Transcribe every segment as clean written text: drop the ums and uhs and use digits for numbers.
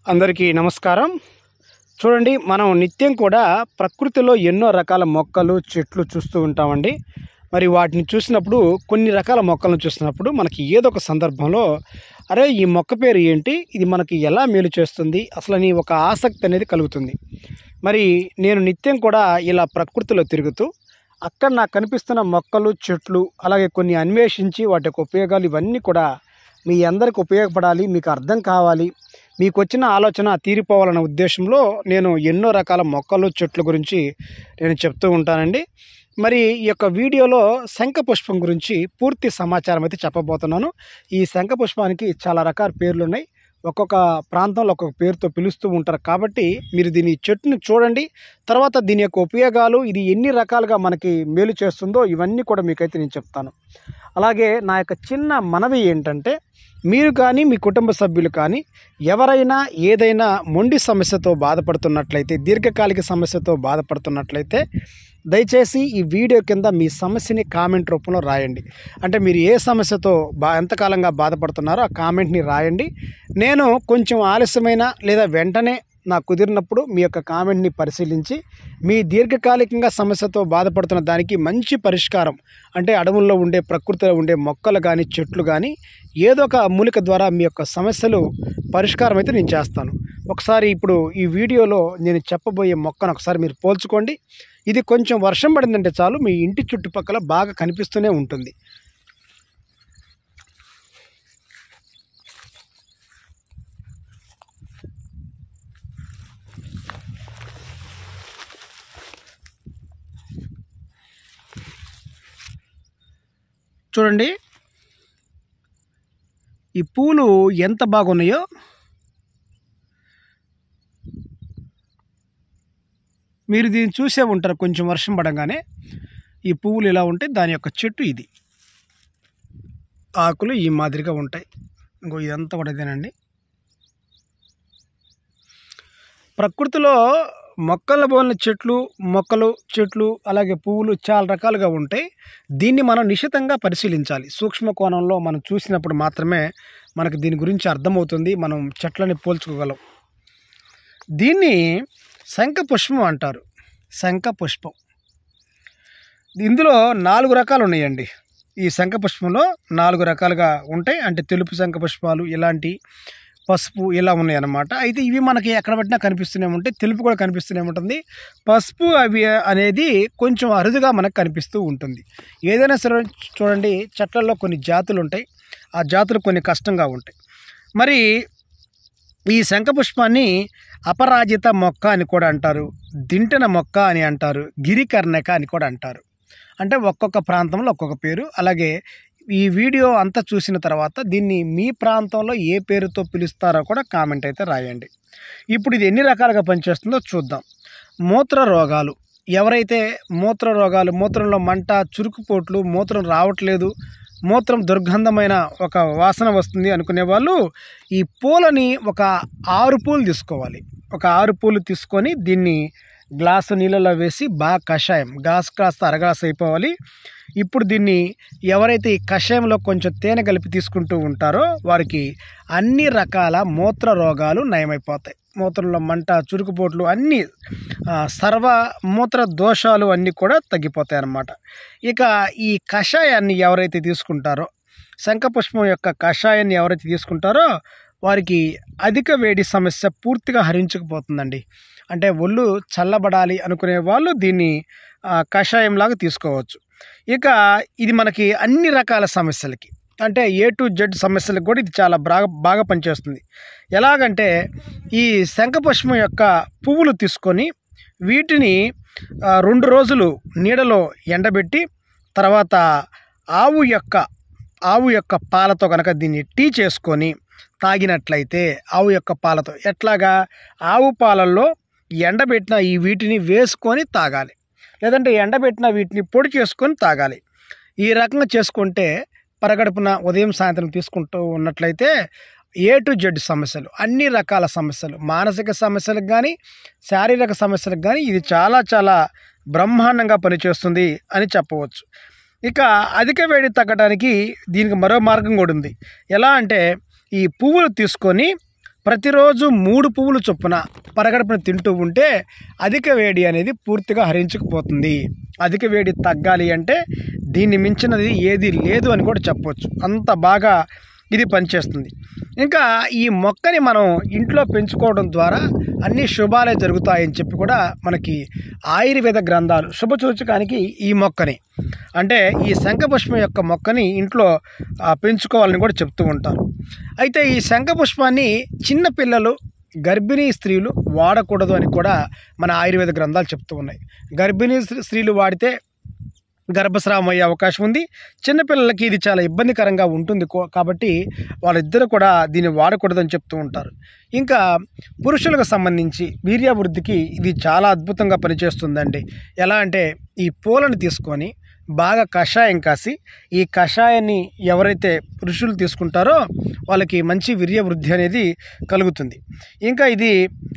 అందరికీ నమస్కారం. చూడండి, మనం నిత్యం కూడా ప్రకృతిలో ఎన్నో రకాల మొక్కలు, చెట్లు చూస్తూ ఉంటామండి. మరి వాటిని చూసినప్పుడు, కొన్ని రకాల మొక్కలను చూసినప్పుడు మనకి ఏదో ఒక సందర్భంలో అరే ఈ మొక్క పేరు ఏంటి, ఇది మనకి ఎలా మేలు చేస్తుంది అసలని ఒక ఆసక్తి అనేది కలుగుతుంది. మరి నేను నిత్యం కూడా ఇలా ప్రకృతిలో తిరుగుతూ అక్కడ నాకు కనిపిస్తున్న మొక్కలు, చెట్లు అలాగే కొన్ని అన్వేషించి వాటి యొక్క ఉపయోగాలు ఇవన్నీ కూడా మీ అందరికి ఉపయోగపడాలి, మీకు అర్థం కావాలి, మీకు వచ్చిన ఆలోచన తీరిపోవాలన్న ఉద్దేశంలో నేను ఎన్నో రకాల మొక్కలు, చెట్ల గురించి నేను చెప్తూ ఉంటానండి. మరి ఈ యొక్క వీడియోలో శంఖపుష్పం గురించి పూర్తి సమాచారం అయితే చెప్పబోతున్నాను. ఈ శంఖపుష్పానికి చాలా రకాల పేర్లు ఉన్నాయి. ఒక్కొక్క ప్రాంతంలో ఒక్కొక్క పేరుతో పిలుస్తూ ఉంటారు. కాబట్టి మీరు దీని చెట్టును చూడండి, తర్వాత దీని యొక్క ఉపయోగాలు, ఇది ఎన్ని రకాలుగా మనకి మేలు చేస్తుందో ఇవన్నీ కూడా మీకైతే నేను చెప్తాను. అలాగే నా యొక్క చిన్న మనవి ఏంటంటే, మీరు కానీ మీ కుటుంబ సభ్యులు కానీ ఎవరైనా ఏదైనా మొండి సమస్యతో బాధపడుతున్నట్లయితే, దీర్ఘకాలిక సమస్యతో బాధపడుతున్నట్లయితే దయచేసి ఈ వీడియో కింద మీ సమస్యని కామెంట్ రూపంలో రాయండి. అంటే మీరు ఏ సమస్యతో ఎంతకాలంగా బాధపడుతున్నారో ఆ కామెంట్ని రాయండి. నేను కొంచెం ఆలస్యమైన లేదా వెంటనే నాకు కుదిరినప్పుడు మీ యొక్క కామెంట్ని పరిశీలించి మీ దీర్ఘకాలికంగా సమస్యతో బాధపడుతున్న దానికి మంచి పరిష్కారం, అంటే అడవుల్లో ఉండే, ప్రకృతిలో ఉండే మొక్కలు కానీ, చెట్లు కానీ ఏదో ఒక మూలిక ద్వారా మీ యొక్క సమస్యలు పరిష్కారం అయితే నేను చేస్తాను. ఒకసారి ఇప్పుడు ఈ వీడియోలో నేను చెప్పబోయే మొక్కను ఒకసారి మీరు పోల్చుకోండి. ఇది కొంచెం వర్షం పడిందంటే చాలు మీ ఇంటి చుట్టుపక్కల బాగా కనిపిస్తూనే ఉంటుంది. చూడండి, ఈ పూలు ఎంత బాగున్నాయో. మీరు దీన్ని చూసే ఉంటారు. కొంచెం వర్షం పడంగానే ఈ పువ్వులు ఇలా ఉంటాయి. దాని యొక్క చెట్టు ఇది. ఆకులు ఈ మాదిరిగా ఉంటాయి. ఇంకో ఇదంతా కూడా ఇదేనండి. ప్రకృతిలో మొక్కల బోలిన మొక్కలు, చెట్లు అలాగే పువ్వులు చాలా రకాలుగా ఉంటాయి. దీన్ని మనం నిశితంగా పరిశీలించాలి. సూక్ష్మ కోణంలో మనం చూసినప్పుడు మాత్రమే మనకు దీని గురించి అర్థమవుతుంది. మనం చెట్లని పోల్చుకోగలం. దీన్ని శంఖపుష్పం అంటారు. శంఖపుష్పం. ఇందులో 4 రకాలు ఉన్నాయండి. ఈ శంఖపుష్పంలో 4 రకాలుగా ఉంటాయి. అంటే తెలుపు శంఖపుష్పాలు, ఇలాంటి పసుపు ఇలా ఉన్నాయి అన్నమాట. అయితే ఇవి మనకి ఎక్కడ పట్టినా కనిపిస్తూనే ఉంటాయి. తెలుపు కూడా కనిపిస్తూనే ఉంటుంది. పసుపు అవి అనేది కొంచెం అరుదుగా మనకు కనిపిస్తూ ఉంటుంది. ఏదైనా సరే చూడండి, చెట్లలో కొన్ని జాతులు ఉంటాయి. ఆ జాతులు కొన్ని కష్టంగా ఉంటాయి. మరి ఈ శంఖపుష్పాన్ని అపరాజిత మొక్క అని కూడా అంటారు, దింటెన మొక్క అని అంటారు, గిరికర్ణక అని కూడా అంటారు. అంటే ఒక్కొక్క ప్రాంతంలో ఒక్కొక్క పేరు. అలాగే ఈ వీడియో అంతా చూసిన తర్వాత దీన్ని మీ ప్రాంతంలో ఏ పేరుతో పిలుస్తారో కూడా కామెంట్ అయితే రాయండి. ఇప్పుడు ఇది ఎన్ని రకాలుగా పనిచేస్తుందో చూద్దాం. మూత్ర రోగాలు, ఎవరైతే మూత్ర రోగాలు, మూత్రంలో మంట, చురుకుపోట్లు, మూత్రం రావట్లేదు, మూత్రం దుర్గంధమైన ఒక వాసన వస్తుంది అనుకునే వాళ్ళు ఈ పూలని ఒక 6 పూలు తీసుకోవాలి. ఒక 6 పూలు తీసుకొని దీన్ని గ్లాసు నీళ్ళలో వేసి బాగా కషాయం, కాస్త అరగ్లాస్ అయిపోవాలి. ఇప్పుడు దీన్ని ఎవరైతే ఈ కషాయంలో కొంచెం తేనె కలిపి తీసుకుంటూ ఉంటారో వారికి అన్ని రకాల మూత్ర రోగాలు నయమైపోతాయి. మూత్రంలో మంట, చురుకుపోట్లు అన్నీ, సర్వ మూత్ర దోషాలు అన్నీ కూడా తగ్గిపోతాయి అన్నమాట. ఇక ఈ కషాయాన్ని ఎవరైతే తీసుకుంటారో, శంఖపుష్పం యొక్క కషాయాన్ని ఎవరైతే తీసుకుంటారో వారికి అధిక వేడి సమస్య పూర్తిగా హరించుకుపోతుందండి. అంటే ఒళ్ళు చల్లబడాలి అనుకునే వాళ్ళు దీన్ని కషాయంలాగా తీసుకోవచ్చు. ఇక ఇది మనకి అన్ని రకాల సమస్యలకి, అంటే A to Z సమస్యలకు కూడా ఇది చాలా బాగా పనిచేస్తుంది. ఎలాగంటే ఈ శంఖపుష్పం యొక్క పువ్వులు తీసుకొని వీటిని 2 రోజులు నీడలో ఎండబెట్టి తర్వాత ఆవు యొక్క పాలతో కనుక దీన్ని టీ చేసుకొని తాగినట్లయితే, ఆవు యొక్క పాలతో ఎట్లాగా, ఆవు పాలల్లో ఎండబెట్టిన ఈ వీటిని వేసుకొని తాగాలి, లేదంటే ఎండబెట్టిన వీటిని పొడి చేసుకొని తాగాలి. ఈ రకంగా చేసుకుంటే పరగడుపున ఉదయం సాయంత్రం తీసుకుంటూ ఉన్నట్లయితే A to Z సమస్యలు, అన్ని రకాల సమస్యలు, మానసిక సమస్యలకు కానీ శారీరక సమస్యలకు కానీ ఇది చాలా చాలా బ్రహ్మాండంగా పనిచేస్తుంది అని చెప్పవచ్చు. ఇక అధిక వేడి తగ్గడానికి దీనికి మరో మార్గం కూడా ఉంది. ఎలా అంటే ఈ పువ్వులు తీసుకొని ప్రతిరోజు 3 పువ్వులు చొప్పున పరగడుపున తింటూ ఉంటే అధిక వేడి అనేది పూర్తిగా హరించుకుపోతుంది. అధిక వేడి తగ్గాలి అంటే దీన్ని మించినది ఏది లేదు అని కూడా చెప్పవచ్చు. అంత బాగా ఇది పనిచేస్తుంది. ఇంకా ఈ మొక్కని మనం ఇంట్లో పెంచుకోవడం ద్వారా అన్ని శుభాలే జరుగుతాయని చెప్పి కూడా మనకి ఆయుర్వేద గ్రంథాలు శుభసూచకానికి ఈ మొక్కని అంటే ఈ శంఖపుష్పం యొక్క మొక్కని ఇంట్లో పెంచుకోవాలని కూడా చెప్తూ ఉంటారు. అయితే ఈ శంఖపుష్పాన్ని చిన్నపిల్లలు గర్భిణీ స్త్రీలు వాడకూడదు అని కూడా మన ఆయుర్వేద గ్రంథాలు చెప్తూ ఉన్నాయి. గర్భిణీ స్త్రీలు వాడితే గర్భస్రావం అయ్యే అవకాశం ఉంది. చిన్నపిల్లలకి ఇది చాలా ఇబ్బందికరంగా ఉంటుంది కాబట్టి వాళ్ళిద్దరూ కూడా దీన్ని వాడకూడదని చెప్తూ ఉంటారు. ఇంకా పురుషులకు సంబంధించి వీర్యాభివృద్ధికి ఇది చాలా అద్భుతంగా పనిచేస్తుందండి. ఎలా అంటే ఈ పూలను తీసుకొని బాగా కషాయం కాసి ఈ కషాయాన్ని ఎవరైతే పురుషులు తీసుకుంటారో వాళ్ళకి మంచి వీర్యవృద్ధి అనేది కలుగుతుంది. ఇంకా ఇది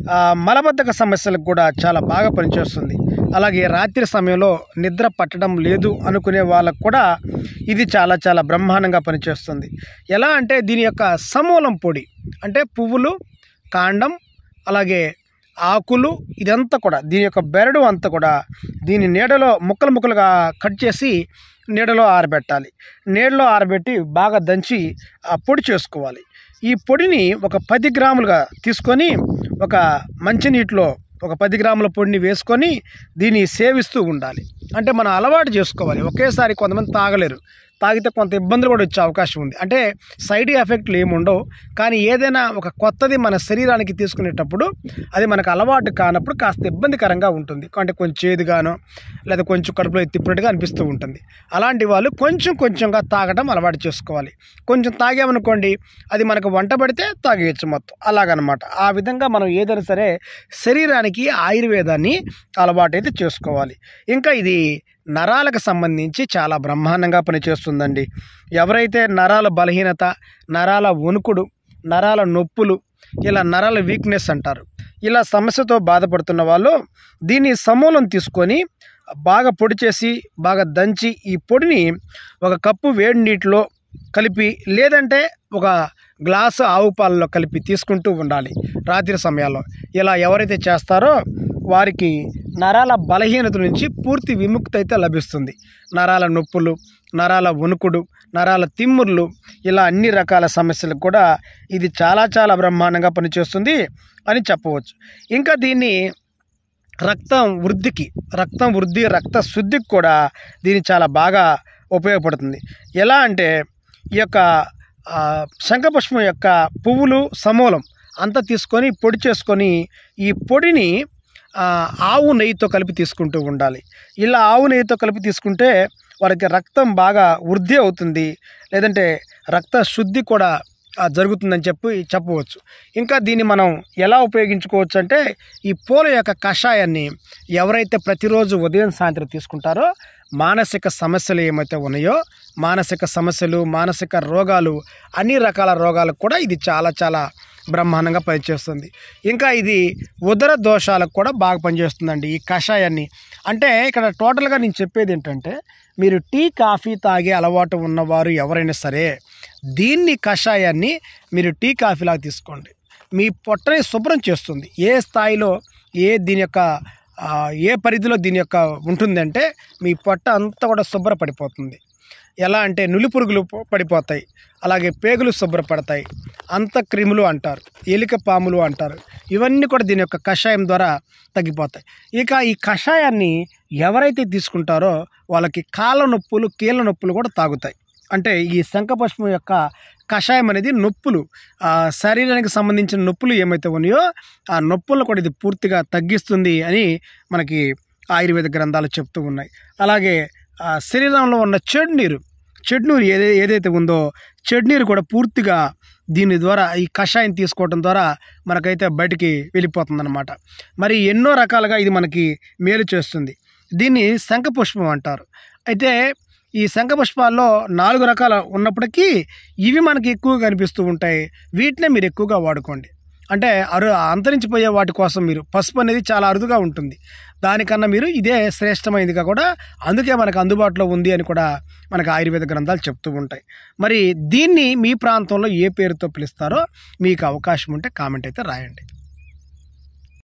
మలబద్ధక సమస్యలకు కూడా చాలా బాగా పనిచేస్తుంది. అలాగే రాత్రి సమయంలో నిద్ర పట్టడం లేదు అనుకునే వాళ్ళకు కూడా ఇది చాలా చాలా బ్రహ్మాండంగా పనిచేస్తుంది. ఎలా అంటే దీని యొక్క సమూలం పొడి అంటే పువ్వులు, కాండం, అలాగే ఆకులు ఇదంతా కూడా దీని యొక్క బెరడు అంతా కూడా దీని నీడలో ముక్కలు ముక్కలుగా కట్ చేసి నీడలో ఆరబెట్టాలి. నీడలో ఆరబెట్టి బాగా దంచి పొడి చేసుకోవాలి. ఈ పొడిని ఒక 10 గ్రాములుగా తీసుకొని ఒక మంచినీటిలో ఒక 10 గ్రాముల పొడిని వేసుకొని దీన్ని సేవిస్తూ ఉండాలి. అంటే మనం అలవాటు చేసుకోవాలి. ఒకేసారి కొంతమంది తాగలేరు, తాగితే కొంత ఇబ్బందులు కూడా వచ్చే అవకాశం ఉంది. అంటే సైడ్ ఎఫెక్ట్లు ఏమి ఉండవు, కానీ ఏదైనా ఒక కొత్తది మన శరీరానికి తీసుకునేటప్పుడు అది మనకు అలవాటు కానప్పుడు కాస్త ఇబ్బందికరంగా ఉంటుంది. అంటే కొంచెం చేదుగానో లేదా కొంచెం కడుపులో తిప్పినట్టుగా అనిపిస్తూ ఉంటుంది. అలాంటి వాళ్ళు కొంచెం కొంచెంగా తాగడం అలవాటు చేసుకోవాలి. కొంచెం తాగామనుకోండి అది మనకు వంట పడితే తాగేయచ్చు మొత్తం అలాగనమాట. ఆ విధంగా మనం ఏదైనా సరే శరీరానికి ఆయుర్వేదాన్ని అలవాటు అయితే చేసుకోవాలి. ఇంకా ఇది నరాలకు సంబంధించి చాలా బ్రహ్మాండంగా పనిచేస్తుందండి. ఎవరైతే నరాల బలహీనత, నరాల వణుకుడు, నరాల నొప్పులు, ఇలా నరాల వీక్నెస్ అంటారు, ఇలా సమస్యతో బాధపడుతున్న వాళ్ళు దీన్ని సమూలం తీసుకొని బాగా పొడి చేసి బాగా దంచి ఈ పొడిని ఒక కప్పు వేడి నీటిలో కలిపి లేదంటే ఒక గ్లాసు ఆవు పాలలో కలిపి తీసుకుంటూ ఉండాలి రాత్రి సమయాల్లో. ఇలా ఎవరైతే చేస్తారో వారికి నరాల బలహీనత నుంచి పూర్తి విముక్తి అయితే లభిస్తుంది. నరాల నొప్పులు, నరాల వణుకుడు, నరాల తిమ్ముర్లు, ఇలా అన్ని రకాల సమస్యలకు కూడా ఇది చాలా చాలా బ్రహ్మాండంగా పనిచేస్తుంది అని చెప్పవచ్చు. ఇంకా దీన్ని రక్తం వృద్ధి, రక్త శుద్ధికి కూడా దీన్ని చాలా బాగా ఉపయోగపడుతుంది. ఎలా అంటే ఈ యొక్క శంఖపుష్పం యొక్క పువ్వులు సమూలం అంతా తీసుకొని పొడి చేసుకొని ఈ పొడిని ఆవు నెయ్యితో కలిపి తీసుకుంటూ ఉండాలి. ఇలా ఆవు నెయ్యితో కలిపి తీసుకుంటే వారికి రక్తం బాగా వృద్ధి అవుతుంది, లేదంటే రక్త శుద్ధి కూడా జరుగుతుందని చెప్పవచ్చు. ఇంకా దీన్ని మనం ఎలా ఉపయోగించుకోవచ్చు అంటే ఈ పూల యొక్క కషాయాన్ని ఎవరైతే ప్రతిరోజు ఉదయం సాయంత్రం తీసుకుంటారో మానసిక సమస్యలు ఏమైతే ఉన్నాయో మానసిక సమస్యలు, మానసిక రోగాలు, అన్ని రకాల రోగాలకు కూడా ఇది చాలా చాలా బ్రహ్మాండంగా పనిచేస్తుంది. ఇంకా ఇది ఉదర దోషాలకు కూడా బాగా పనిచేస్తుందండి ఈ కషాయాన్ని. అంటే ఇక్కడ టోటల్గా నేను చెప్పేది ఏంటంటే మీరు టీ కాఫీ తాగే అలవాటు ఉన్నవారు ఎవరైనా సరే దీన్ని కషాయాన్ని మీరు టీ కాఫీలాగా తీసుకోండి. మీ పొట్టని శుభ్రం చేస్తుంది. ఏ స్థాయిలో దీని యొక్క ఏ పరిధిలో దీని యొక్క ఉంటుందంటే మీ పొట్ట అంతా కూడా శుభ్రపడిపోతుంది. ఎలా అంటే నులిపురుగులు పడిపోతాయి, అలాగే పేగులు శుభ్రపడతాయి, అంతఃక్రిములు అంటారు, ఎలిక పాములు అంటారు, ఇవన్నీ కూడా దీని యొక్క కషాయం ద్వారా తగ్గిపోతాయి. ఇక ఈ కషాయాన్ని ఎవరైతే తీసుకుంటారో వాళ్ళకి కాళ్ళ నొప్పులు, కీళ్ళ నొప్పులు కూడా తాగుతాయి. అంటే ఈ శంఖపుష్పం యొక్క కషాయం అనేది నొప్పులు, శరీరానికి సంబంధించిన నొప్పులు ఏమైతే ఉన్నాయో ఆ నొప్పులను కూడా ఇది పూర్తిగా తగ్గిస్తుంది అని మనకి ఆయుర్వేద గ్రంథాలు చెప్తూ ఉన్నాయి. అలాగే శరీరంలో ఉన్న చెడు నీరు ఏదైతే ఉందో చెడు నీరు కూడా పూర్తిగా దీని ద్వారా ఈ కషాయం తీసుకోవడం ద్వారా మనకైతే బయటికి వెళ్ళిపోతుందన్నమాట. మరి ఎన్నో రకాలుగా ఇది మనకి మేలు చేస్తుంది. దీన్ని శంఖపుష్పం అంటారు. అయితే ఈ శంఖపుష్పాల్లో 4 రకాలు ఉన్నప్పటికీ ఇవి మనకి ఎక్కువగా కనిపిస్తూ ఉంటాయి. వీటినే మీరు ఎక్కువగా వాడుకోండి. అంటే అంతరించిపోయే వాటి కోసం మీరు పసుపు అనేది చాలా అరుదుగా ఉంటుంది, దానికన్నా మీరు ఇదే శ్రేష్టమైనదిగా కూడా అందుకే మనకు అందుబాటులో ఉంది అని కూడా మనకు ఆయుర్వేద గ్రంథాలు చెప్తూ ఉంటాయి. మరి దీన్ని మీ ప్రాంతంలో ఏ పేరుతో పిలుస్తారో మీకు అవకాశం ఉంటే కామెంట్ అయితే రాయండి.